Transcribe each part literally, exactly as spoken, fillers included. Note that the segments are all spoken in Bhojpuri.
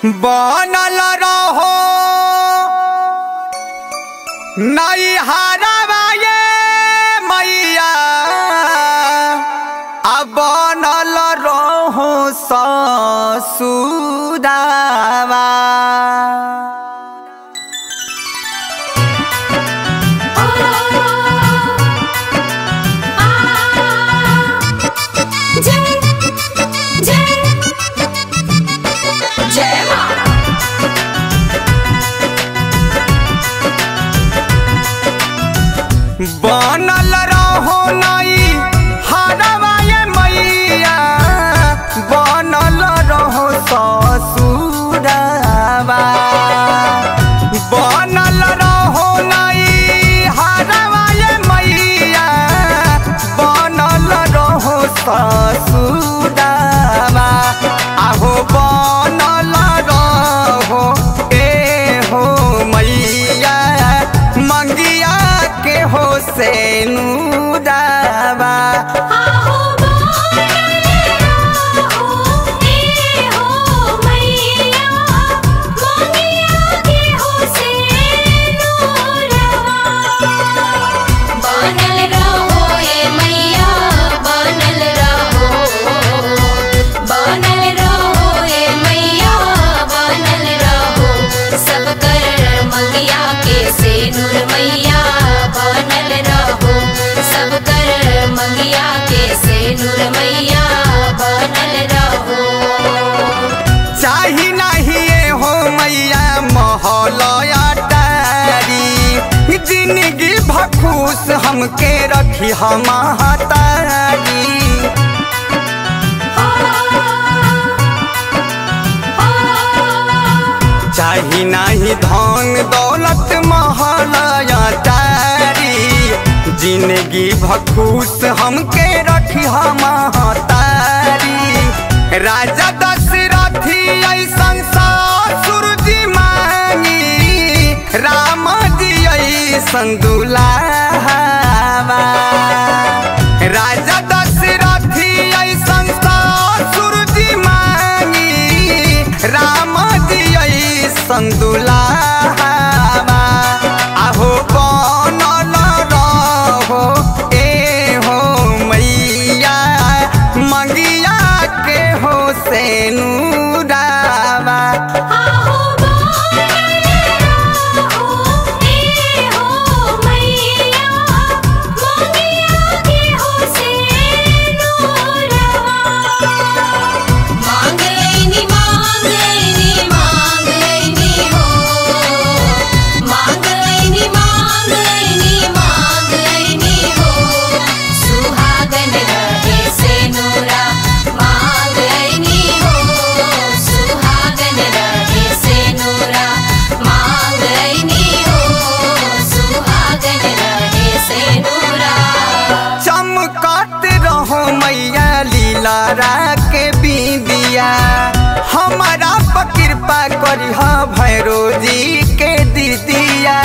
बनल रहो नहीं हारवा ये मैया अब बनल रहो ससुरावा। बनल रहो नहीं हारवा ये मैया बनल रहो ससुरावा। बनल रहो नहीं हारवा ये मैया बनल रहो ससुरावा। आहो बनल रहो ए हो मैया मंगिया के हो से नूरावा। चाही नहीं हो मैया महलया तारी जिंदगी भखूस हमके रखी हमारी। चाही नहीं धन दौलत महलया तारी जिंदगी भखूस हमके रखी हमारी। राजा दशरथी ऐसन ससुर जी मांगी राम जी ऐसन दुल्हावा। राजा दशरथी ऐसन ससुर जी मांगी राम जी ऐसन दुल्हावा। आहो बनल रहो ए हो मैया मंगिया के हो से नूरावा। के बिंदिया हमारा पर कृपा करी भैरो जी के दीदिया।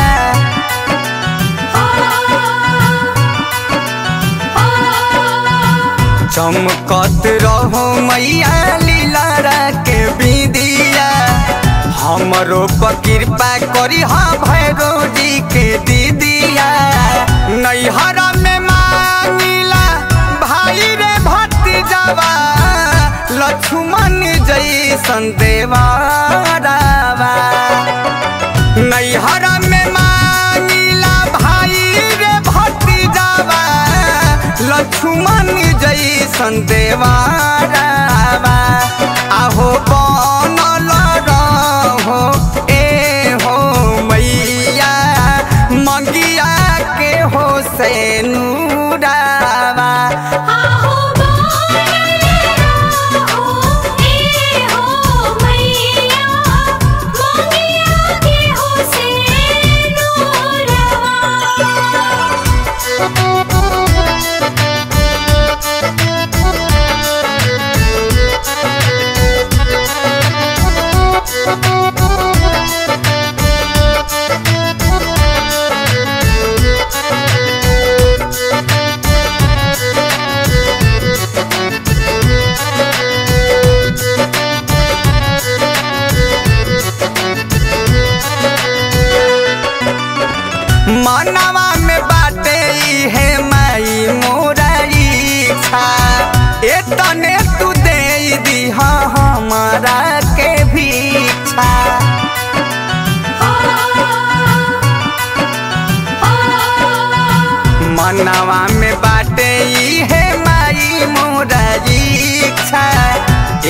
चमकत रहो मैया लीला के बिंदिया हमरो पर कृपा करी भैरो जी के दीदिया। नैहरा में मांगिला भाई रे भतीजावा लक्ष्मण जैसन देवरावा। नैहरा में मांगिला भाई रे भतीजावा लक्ष्मण जैसन देवरावा। आहो बनल रहो ए हो मैया मंगिया के हो से नूरावा।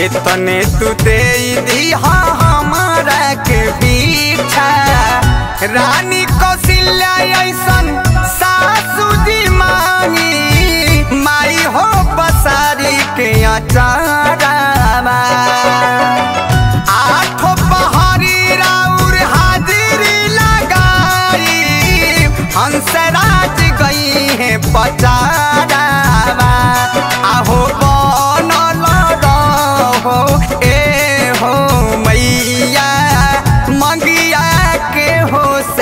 इतने तू दे दिहा हमारा के पीछा रानी कौशल्या ऐसन सासू जी मांगी माई हो पसारी के अचारावा आठो पहाड़ी राउर हाजिरी लगाई हंसराज गई है पचारावा आहो बनल रहो ए हो मैया मंगिया के हो